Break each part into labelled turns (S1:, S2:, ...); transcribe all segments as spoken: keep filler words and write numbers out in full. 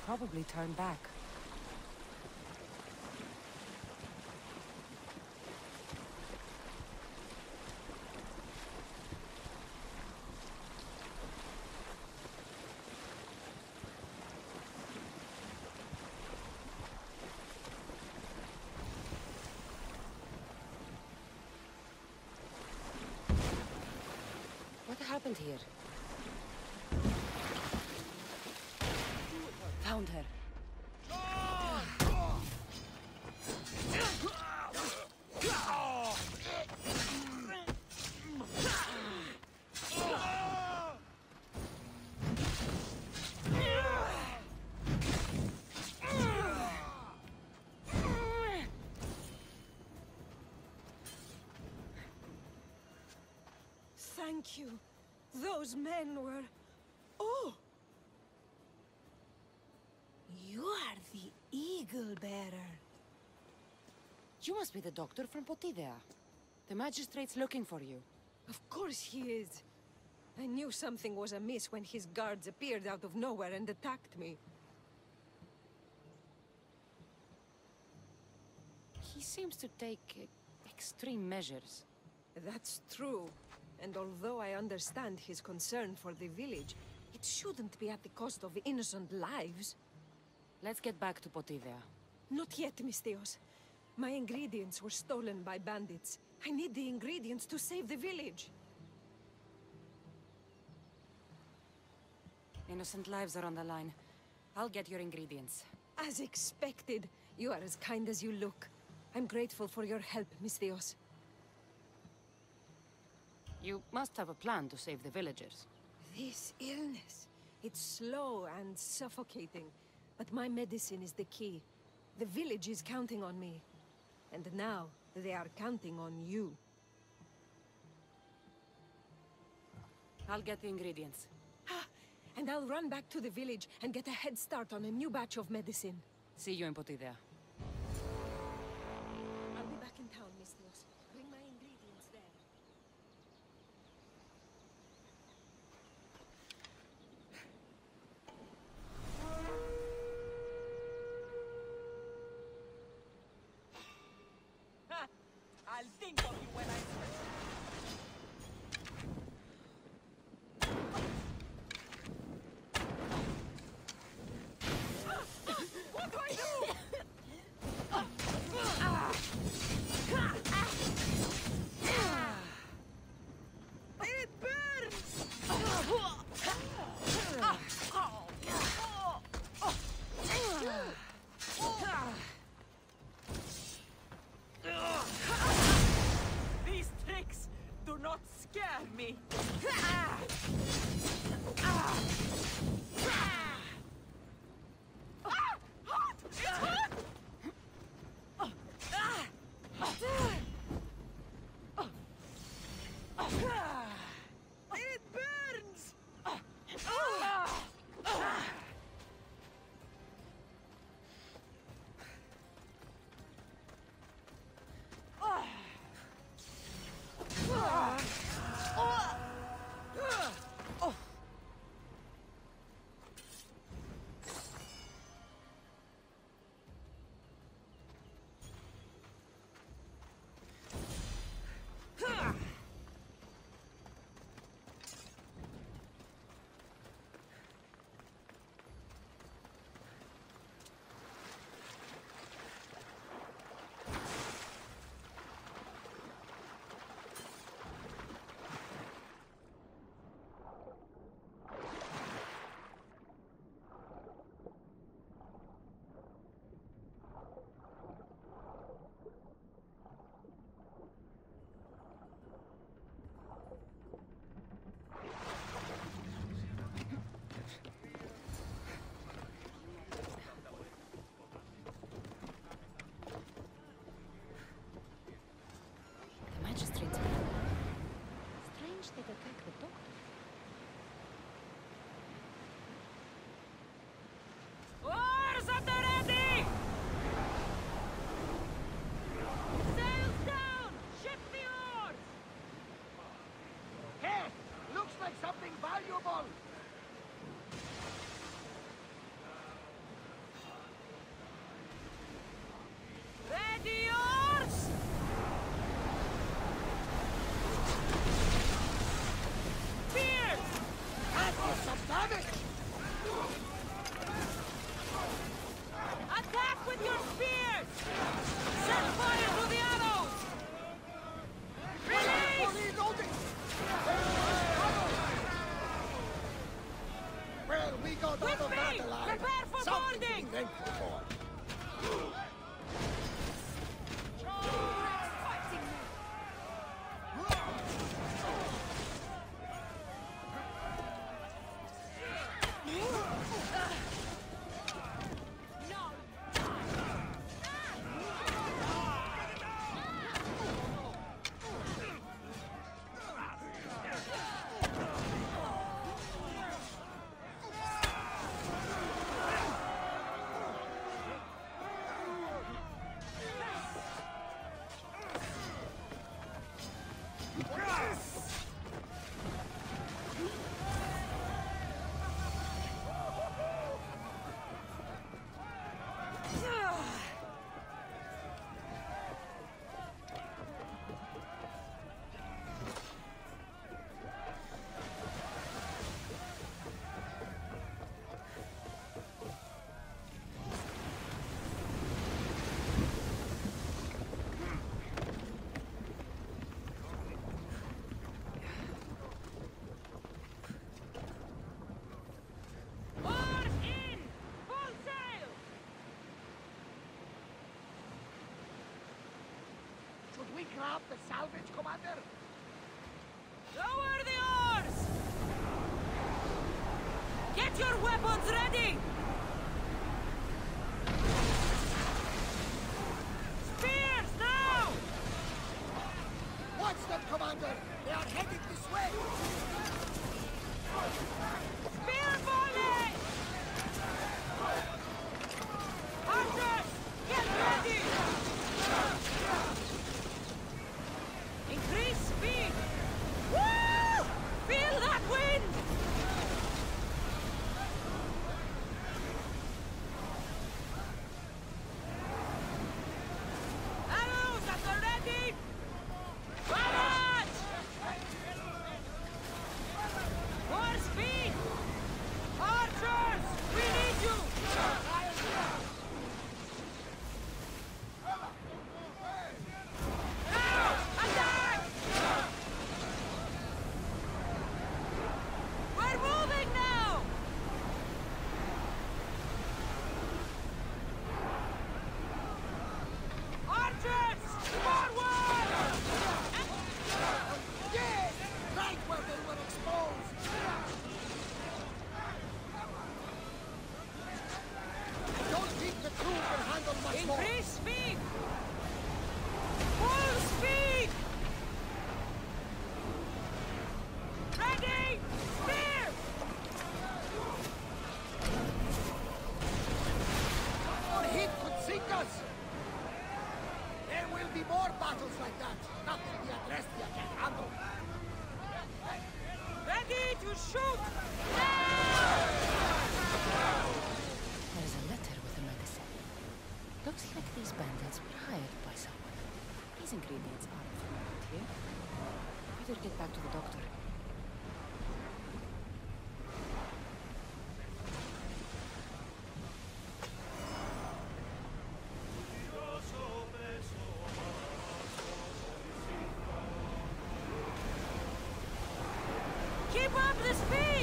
S1: probably turn back. What happened here? Found her.
S2: Thank you. Those men were... Oh! You are the Eagle Bearer.
S1: You must be the doctor from Potidea. The magistrate's looking for you.
S2: Of course he is. I knew something was amiss when his guards appeared out of nowhere and attacked me.
S1: He seems to take uh, extreme measures.
S2: That's true. And although I understand his concern for the village, it shouldn't be at the cost of innocent lives.
S1: Let's get back to Potidea.
S2: Not yet, Misthios. My ingredients were stolen by bandits. I need the ingredients to save the village.
S1: Innocent lives are on the line. I'll get your ingredients.
S2: As expected. You are as kind as you look. I'm grateful for your help, Misthios.
S1: You must have a plan to save the villagers.
S2: This illness. It's slow and suffocating. But my medicine is the key. The village is counting on me. And now, they are counting on you.
S1: I'll get the ingredients.
S2: Ah, and I'll run back to the village and get a head start on a new batch of medicine.
S1: See you in Potidea.
S2: I'll be back in town, Misthios. Bring my ingredients there.
S3: I'll think of you when I... What do I do? It burns! These tricks do not scare me. It burns!
S4: grab the salvage, Commander?
S3: Lower the oars! Get your weapons ready! Spears, now!
S4: Watch them, Commander! They are headed this way!
S3: Spear volley! Archers, get ready! Increase speed! Woo! Feel that wind! Arrows at the ready! Barrage! More speed! Archers! We need you! Now! Attack! We're moving now! Archers! Forward!
S4: Yes! Right where they were exposed! I don't think the crew can handle much more.
S3: Increase speed! Full speed! Ready! Spear!
S4: Our hit could sink us! There will be more battles like that. Nothing the Adrestia can handle.
S3: Ready to shoot! Now!
S1: There is a letter with the medicine. Looks like these bandits were hired by someone. These ingredients aren't from around here. Better get back to the doctor.
S3: Keep up the speed!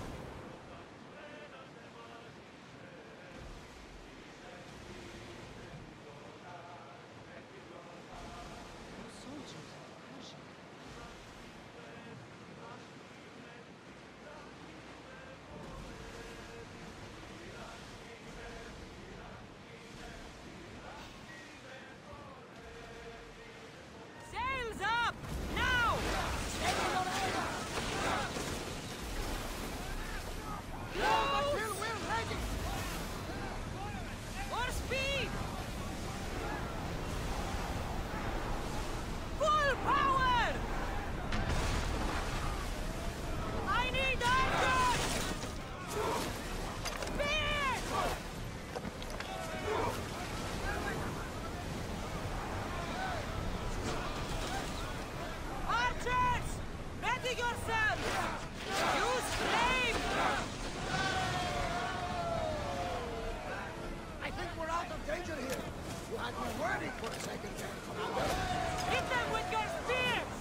S1: Soldiers. Persian.
S3: Sails up! Now! Loose!
S4: Till we're ready!
S3: More speed! Full power! I need archers! Spears! Archers! Ready yourselves! Use flame!
S4: I think we're out of danger here. You had me worried for a second there, Commander.
S3: Hit them with your spears!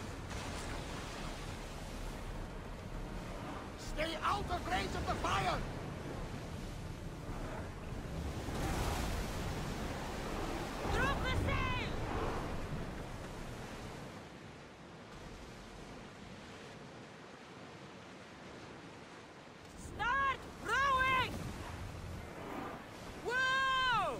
S4: Stay out of range of the fire!
S3: Drop the sail! Start rowing! Whoa!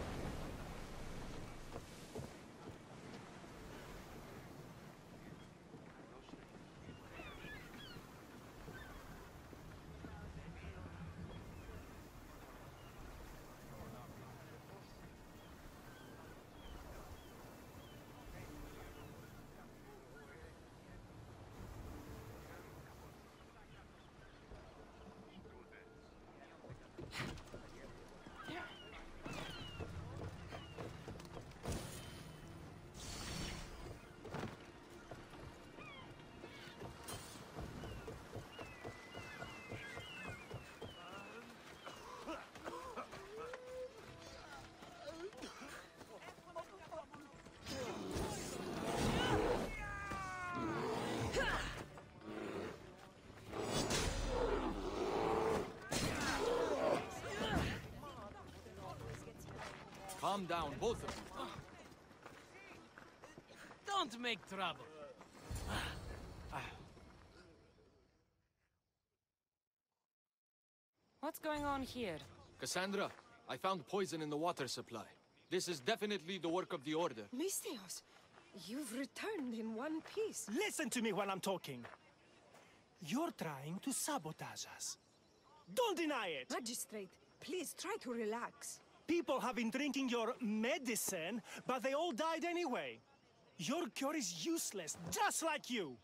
S5: Calm down, both of you.
S3: Don't make trouble.
S1: What's going on here?
S5: Cassandra, I found poison in the water supply. This is definitely the work of the Order.
S2: Misthios, you've returned in one piece.
S6: Listen to me when I'm talking. You're trying to sabotage us. Don't deny it!
S2: Magistrate, please try to relax.
S6: People have been drinking your medicine, but they all died anyway. Your cure is useless, just like you!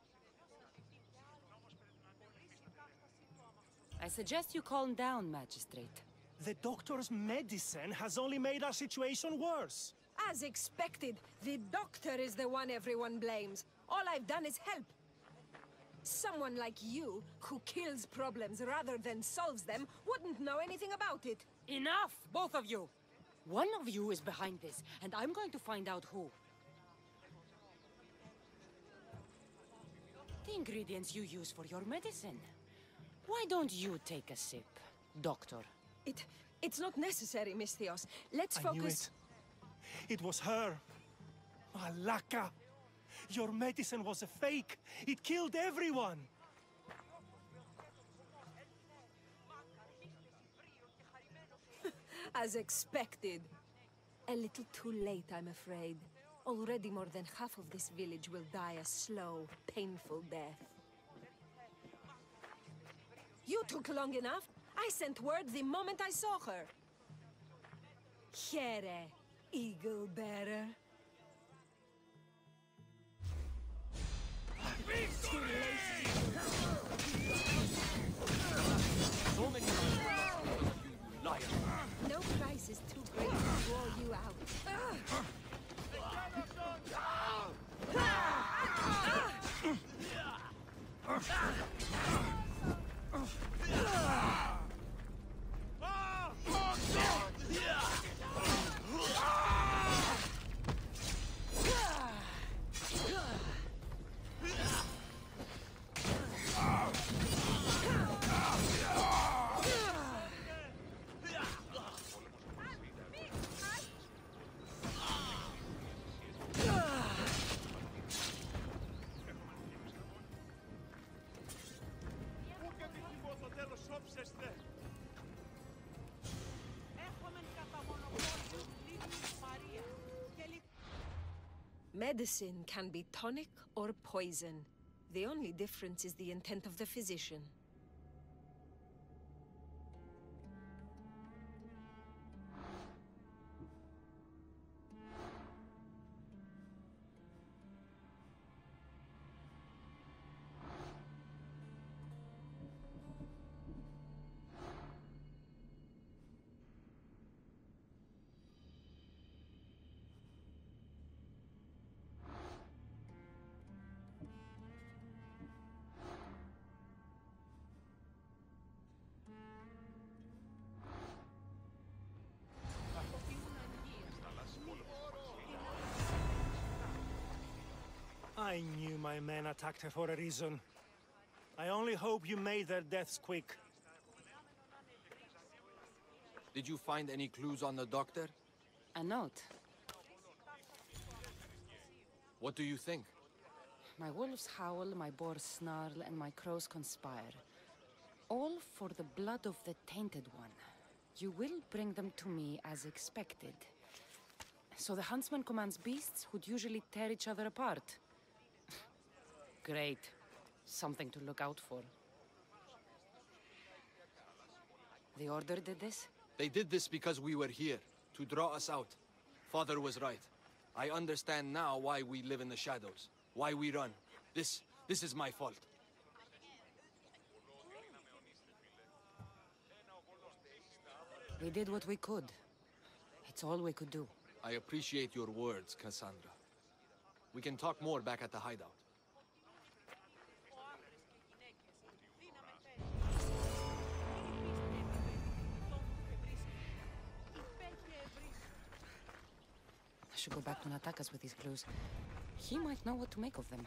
S1: I suggest you calm down, Magistrate.
S6: The doctor's medicine has only made our situation worse.
S2: As expected, the doctor is the one everyone blames. All I've done is help. Someone like you, who kills problems rather than solves them, wouldn't know anything about it.
S1: Enough, both of you! One of you is behind this, and I'm going to find out who. The ingredients you use for your medicine. Why don't you take a sip, Doctor?
S2: It... it's not necessary, Misthios. Let's
S6: I
S2: focus...
S6: knew it. It was her. Malaka! Your medicine was a fake. It killed everyone.
S2: As expected. A little too late, I'm afraid. Already more than half of this village will die a slow, painful death. You took long enough. I sent word the moment I saw her. Here, Eagle Bearer. Too late.
S5: So many you liar.
S2: No price is too great to draw you out. Medicine can be tonic or poison. The only difference is the intent of the physician.
S6: I knew my men attacked her for a reason. I only hope you made their deaths quick.
S5: Did you find any clues on the doctor?
S1: A note.
S5: What do you think?
S1: My wolves howl, my boars snarl, and my crows conspire. All for the blood of the Tainted One. You will bring them to me as expected. So the huntsman commands beasts who'd usually tear each other apart. Great. Something to look out for. The Order did this?
S5: They did this because we were here, to draw us out. Father was right. I understand now why we live in the shadows, why we run. This, this is my fault.
S1: We did what we could. It's all we could do.
S5: I appreciate your words, Cassandra. We can talk more back at the hideout.
S1: I should go back to Natakas with these clues. He might know what to make of them.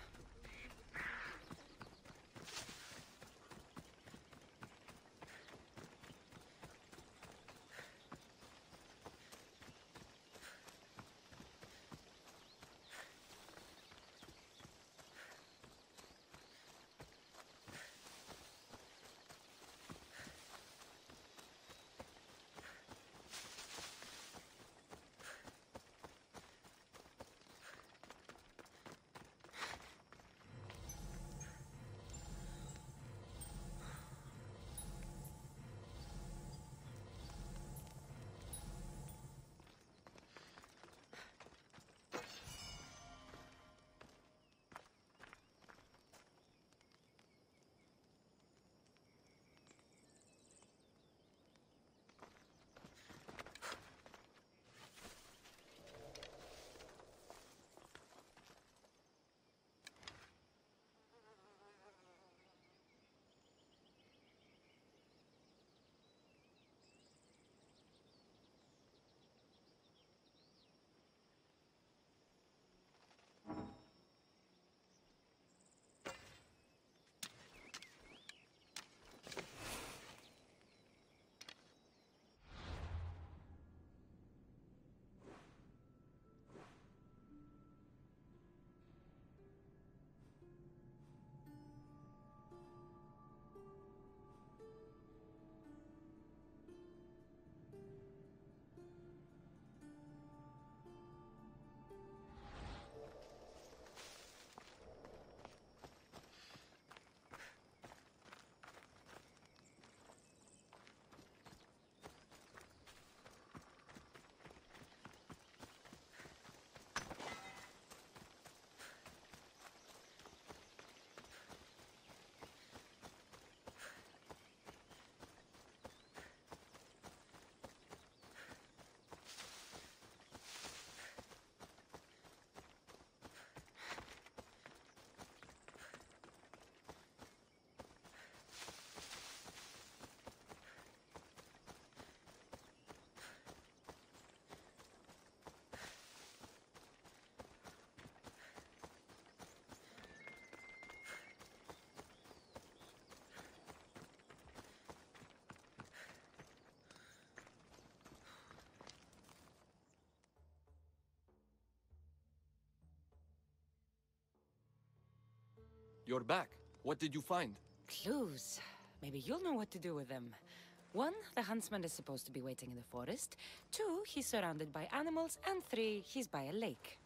S5: You're back. What did you find?
S1: Clues. Maybe you'll know what to do with them. One, the huntsman is supposed to be waiting in the forest. Two, he's surrounded by animals. And three, he's by a lake.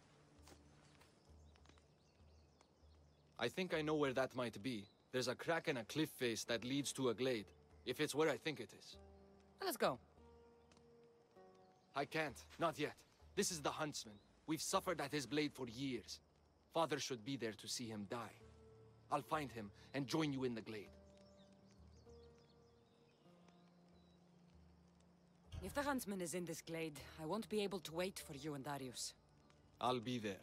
S5: I think I know where that might be. There's a crack in a cliff face that leads to a glade. If it's where I think it is.
S1: Let's go.
S5: I can't. Not yet. This is the huntsman. We've suffered at his blade for years. Father should be there to see him die. I'll find him and join you in the glade.
S1: If the huntsman is in this glade, I won't be able to wait for you and Darius.
S5: I'll be there.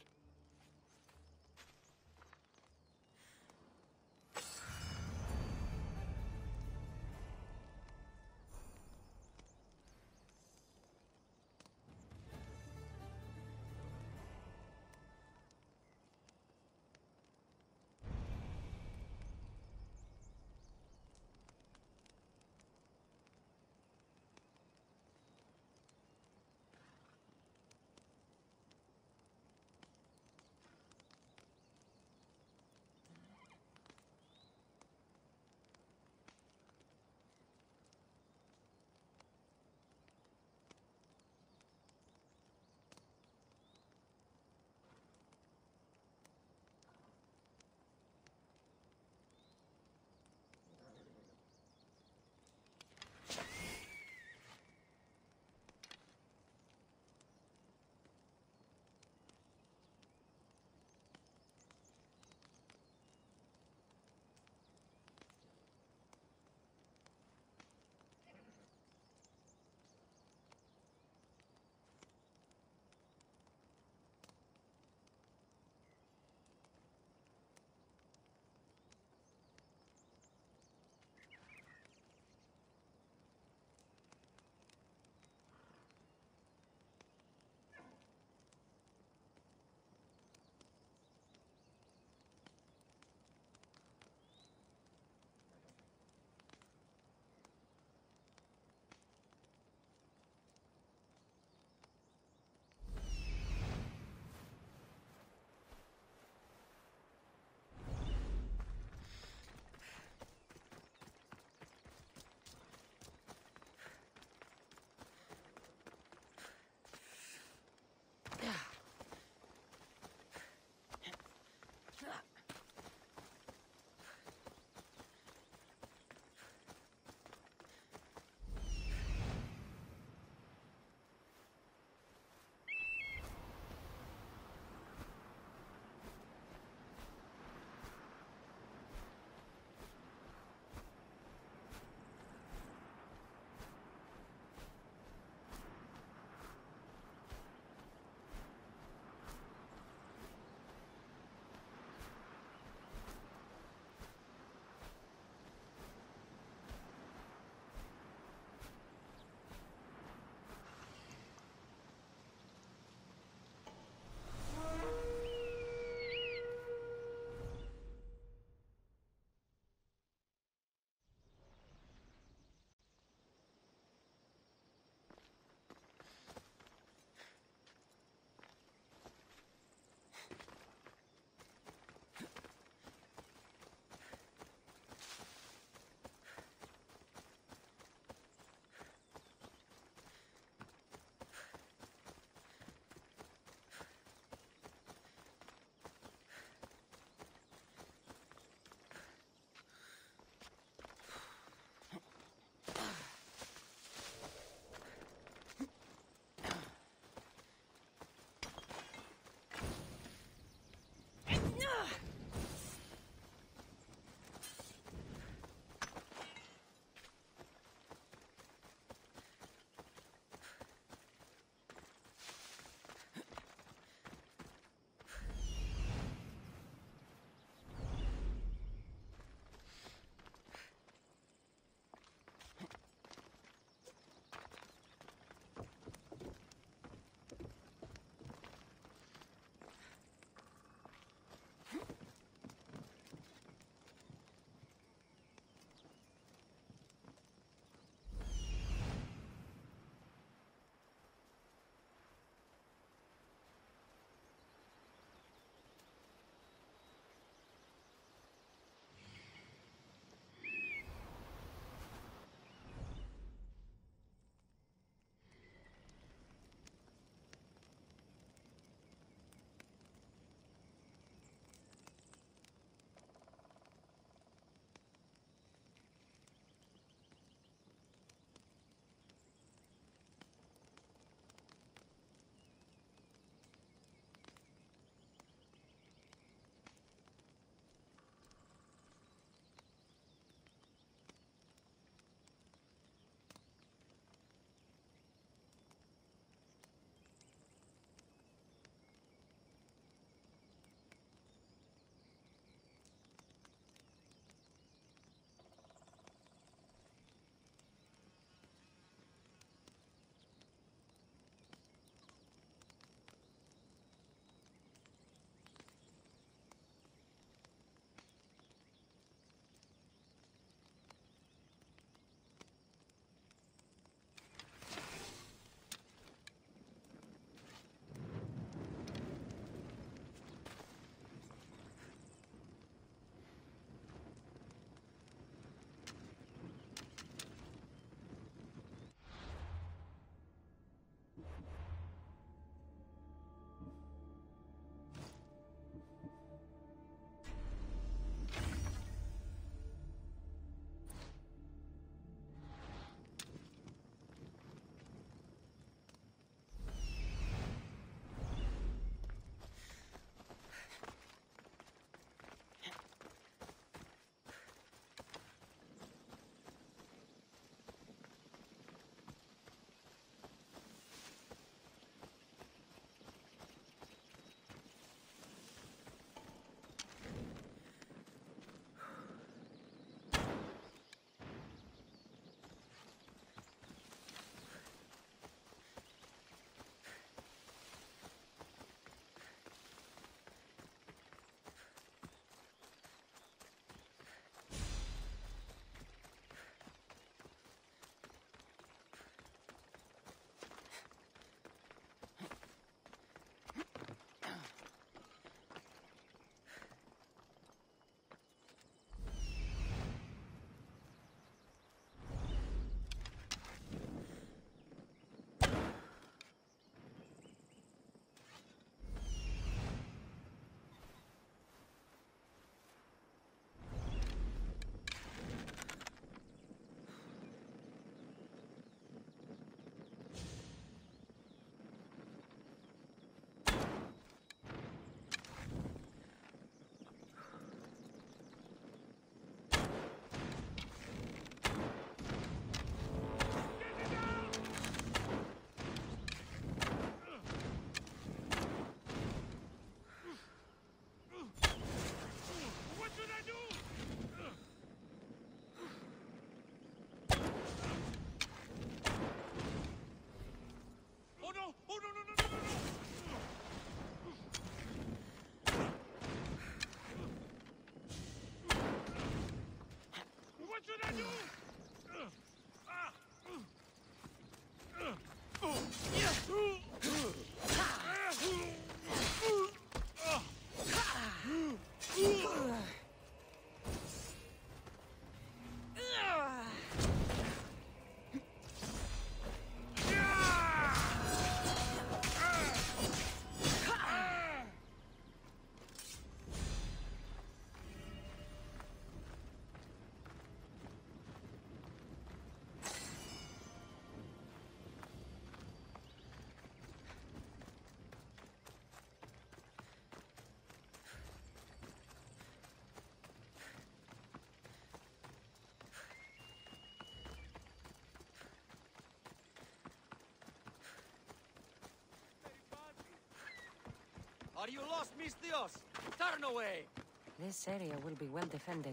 S3: Are you lost, Misthios? Turn away!
S1: This area will be well defended.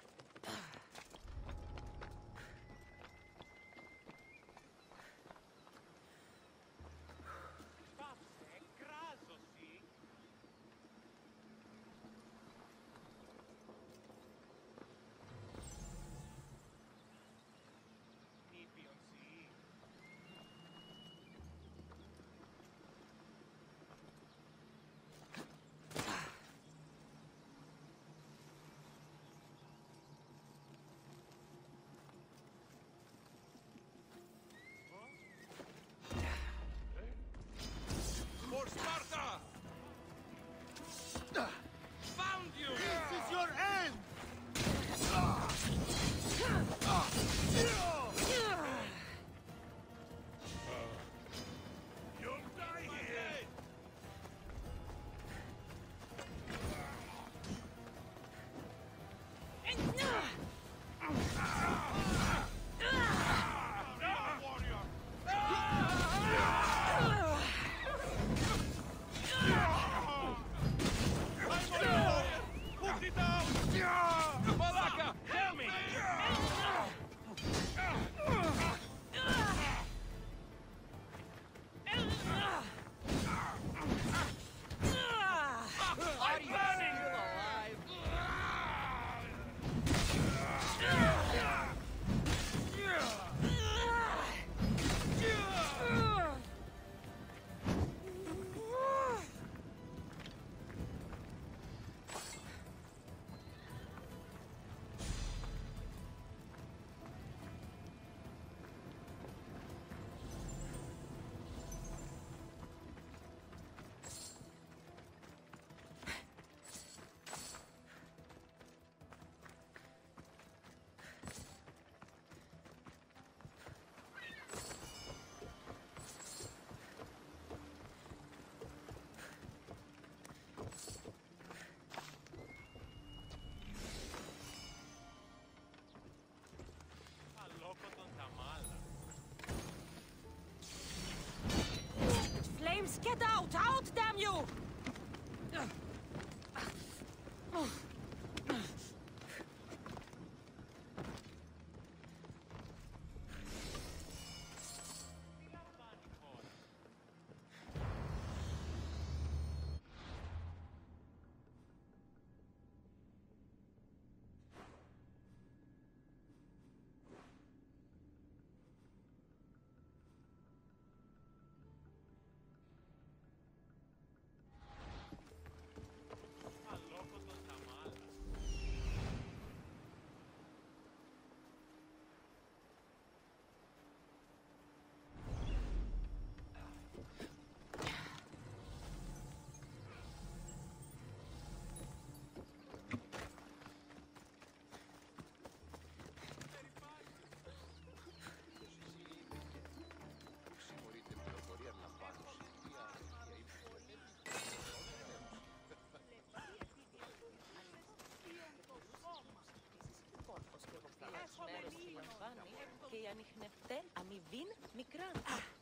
S3: For Sparta! Found you!
S4: This is your end!
S3: You'll die here! Put it down! Malaka, tell me! Are you still alive?
S1: Flames, get out! Out, damn you!
S7: μέρος στη λαμβάνει και η ανιχνευτέ αμοιβήν μικράν.